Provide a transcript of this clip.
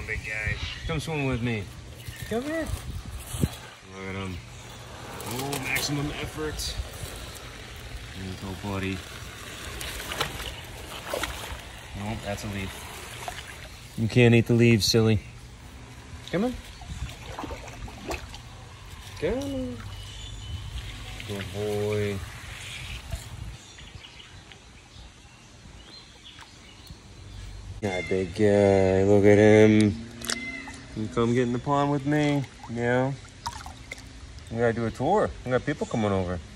big guy. Come swim with me. Come here. Look at him. Oh, maximum effort. There you go, buddy. Nope, that's a leaf. You can't eat the leaves, silly. Come on. Come on. Good boy. That big guy, look at him. You come get in the pond with me? Yeah. We gotta do a tour. We got people coming over.